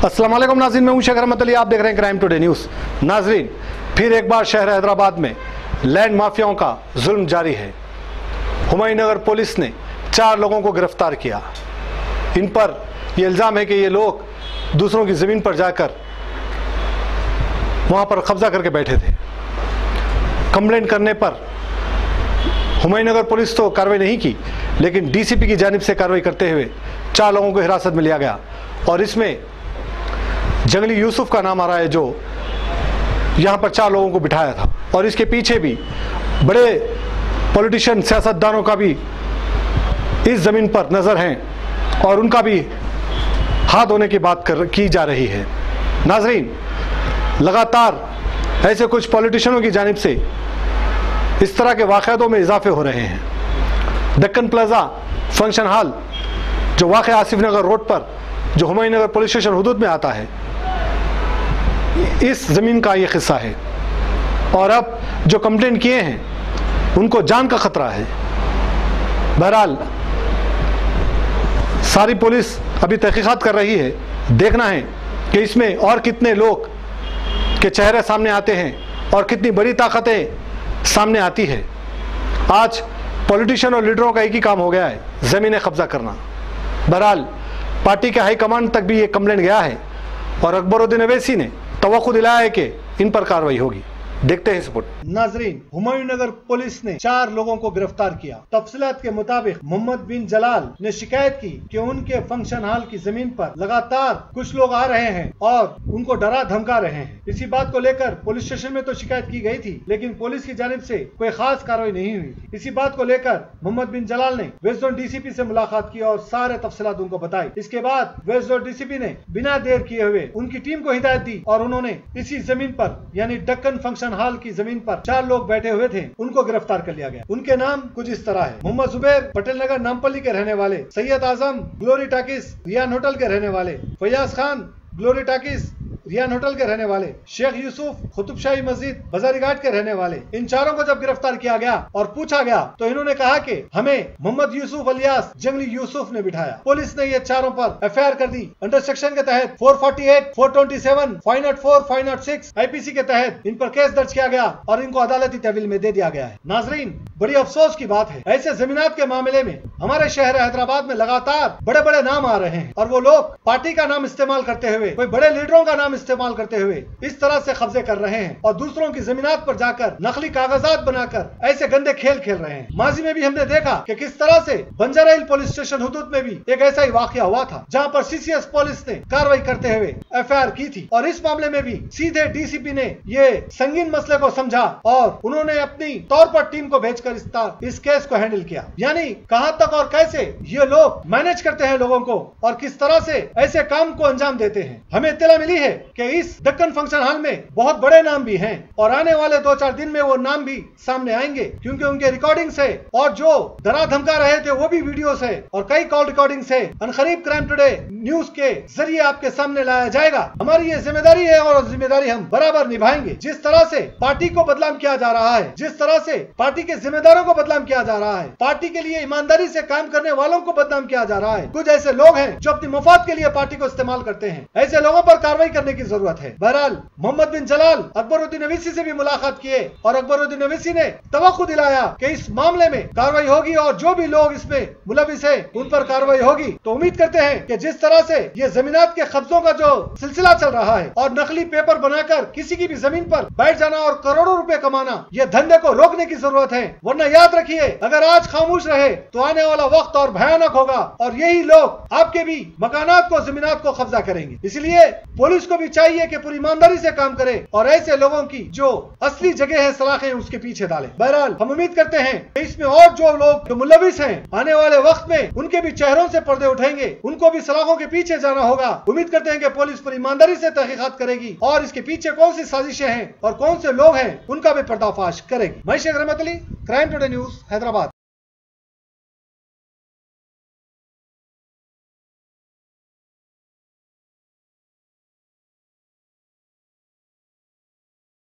अस्सलाम वालेकुम नाज़रीन, मैं हूं शेख रहमत अली, आप देख रहे हैं क्राइम टुडे न्यूज़। नाज़रीन, फिर एक बार शहर हैदराबाद में लैंड माफियाओं का जुल्म जारी है। हुमायूं नगर पुलिस ने 4 लोगों को गिरफ्तार किया। इन पर यह इल्ज़ाम है कि ये लोग दूसरों की ज़मीन पर जाकर वहाँ पर कब्जा करके बैठे थे। कंप्लेंट करने पर हुमायूं नगर पुलिस तो कार्रवाई नहीं की, लेकिन डीसीपी की जानिब से कार्रवाई करते हुए 4 लोगों को हिरासत में लिया गया। और इसमें जंगली यूसुफ का नाम आ रहा है, जो यहाँ पर 4 लोगों को बिठाया था। और इसके पीछे भी बड़े पॉलिटिशियन, सियासतदानों का भी इस ज़मीन पर नज़र हैं और उनका भी हाथ होने की बात की जा रही है। नाजरीन, लगातार ऐसे कुछ पॉलिटिशियनों की जानिब से इस तरह के वाक़यातों में इजाफे हो रहे हैं। दक्कन प्लाजा फंक्शन हॉल जो वाक़ आसिफ नगर रोड पर, जो हुमायूं नगर पुलिस स्टेशन हुदूद में आता है, इस ज़मीन का ये किस्सा है। और अब जो कंप्लेंट किए हैं उनको जान का खतरा है। बहरहाल सारी पुलिस अभी तहकीकात कर रही है। देखना है कि इसमें और कितने लोग के चेहरे सामने आते हैं और कितनी बड़ी ताकतें सामने आती है। आज पॉलिटिशियन और लीडरों का एक ही काम हो गया है, ज़मीनें कब्जा करना। बहरहाल पार्टी के हाईकमान तक भी ये कंप्लेंट गया है और अकबरुद्दीन अवैसी ने तवक्को दिलाया है कि इन पर कार्रवाई होगी। देखते हैं रिपोर्ट। नाजरीन, हुमायूं नगर पुलिस ने 4 लोगों को गिरफ्तार किया। तफसीलात के मुताबिक मोहम्मद बिन जलाल ने शिकायत की कि उनके फंक्शन हॉल की जमीन पर लगातार कुछ लोग आ रहे हैं और उनको डरा धमका रहे हैं। इसी बात को लेकर पुलिस स्टेशन में तो शिकायत की गई थी, लेकिन पुलिस की जानिब से कोई खास कार्रवाई नहीं हुई थी। इसी बात को लेकर मोहम्मद बिन जलाल ने वेस्ट जोन डीसीपी से मुलाकात की और सारे तफसीलात उनको बताई। इसके बाद वेस्ट जोन डीसीपी ने बिना देर किए हुए उनकी टीम को हिदायत दी और उन्होंने इसी जमीन पर यानी दक्कन फंक्शन हॉल की जमीन पर 4 लोग बैठे हुए थे, उनको गिरफ्तार कर लिया गया। उनके नाम कुछ इस तरह है: मोहम्मद जुबैर पटेल नगर नामपल्ली के रहने वाले, Syed Azam Glory Talkies Riyan hotel के रहने वाले, Fayaz Khan Glory Talkies Riyan hotel के रहने वाले, शेख यूसुफ कुतुबशाही मस्जिद बाजारी घाट के रहने वाले। इन 4 को जब गिरफ्तार किया गया और पूछा गया तो इन्होंने कहा कि हमें मोहम्मद यूसुफ अलियास जंगली यूसुफ ने बिठाया। पुलिस ने ये 4 पर एफआईआर कर दी। अंडर सेक्शन के तहत 448, 427, 504, 506 आईपीसी के तहत इन पर केस दर्ज किया गया और इनको अदालती तहवील में दे दिया गया है। नाजरीन, बड़ी अफसोस की बात है, ऐसे जमीनात के मामले में हमारे शहर हैदराबाद में लगातार बड़े बड़े नाम आ रहे हैं और वो लोग पार्टी का नाम इस्तेमाल करते हुए, कोई बड़े लीडरों का नाम इस्तेमाल करते हुए इस तरह से कब्जे कर रहे हैं और दूसरों की जमीनात पर जाकर नकली कागजात बनाकर ऐसे गंदे खेल खेल रहे हैं। माजी में भी हमने देखा कि किस तरह से बंजारा हिल पुलिस स्टेशन हुदूद में भी एक ऐसा ही वाकया हुआ था, जहां पर सीसीएस पुलिस ने कार्रवाई करते हुए एफआईआर की थी। और इस मामले में भी सीधे डीसीपी ने ये संगीन मसले को समझा और उन्होंने अपनी तौर पर टीम को भेजकर इस केस को हैंडल किया। यानी कहां तक और कैसे ये लोग मैनेज करते हैं लोगों को और किस तरह से ऐसे काम को अंजाम देते हैं। हमें इत्तला मिली है कि इस दक्कन फंक्शन हॉल में बहुत बड़े नाम भी हैं और आने वाले 2-4 दिन में वो नाम भी सामने आएंगे, क्योंकि उनके रिकॉर्डिंग्स है और जो डरा धमका रहे थे वो भी वीडियोस है और कई कॉल रिकॉर्डिंग्स है। अनकरीब क्राइम टुडे न्यूज के जरिए आपके सामने लाया जाएगा। हमारी ये जिम्मेदारी है और जिम्मेदारी हम बराबर निभाएंगे। जिस तरह से पार्टी को बदनाम किया जा रहा है, जिस तरह से पार्टी के जिम्मेदारों को बदनाम किया जा रहा है, पार्टी के लिए ईमानदारी से काम करने वालों को बदनाम किया जा रहा है, कुछ ऐसे लोग हैं जो अपनी मुफाद के लिए पार्टी को इस्तेमाल करते हैं। ऐसे लोगों पर कार्रवाई करने की जरूरत है। बहरहाल मोहम्मद बिन जलाल अकबरुद्दीन अवैसी से भी मुलाकात किए और अकबरुद्दीन अवैसी ने तवक्को दिलाया कि इस मामले में कार्रवाई होगी और जो भी लोग इसमें मुलविस है उन पर कार्रवाई होगी। तो उम्मीद करते हैं कि जिस तरह से ये जमीनात के कब्जों का जो सिलसिला चल रहा है और नकली पेपर बनाकर किसी की भी जमीन पर बैठ जाना और करोड़ों रुपए कमाना, ये धंधे को रोकने की जरूरत है। वरना याद रखिए, अगर आज खामोश रहे तो आने वाला वक्त और भयानक होगा और यही लोग आपके भी मकानात को, जमीनात को कब्जा करेंगे। इसलिए पुलिस को भी चाहिए कि पूरी ईमानदारी से काम करे और ऐसे लोगों की जो असली जगह है, सलाखें, उसके पीछे डाले। बहरहाल हम उम्मीद करते हैं कि इसमें और जो लोग जो मुलविस हैं आने वाले वक्त में उनके भी चेहरों से पर्दे उठेंगे, उनको भी सलाखों के पीछे जाना होगा। उम्मीद करते हैं कि पुलिस पूरी ईमानदारी से तहकीकात करेगी और इसके पीछे कौन सी साजिशें हैं और कौन से लोग हैं उनका भी पर्दाफाश करेगी। मैं Sheikh Rahmat Ali, crime today news, Hyderabad.